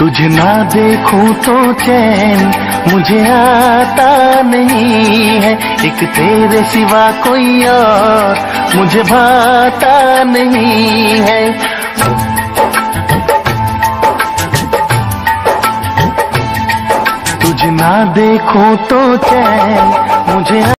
तुझे ना देखूं तो चैन मुझे आता नहीं है, एक तेरे सिवा कोई और मुझे भाता नहीं है। तुझे ना देखूं तो चैन मुझे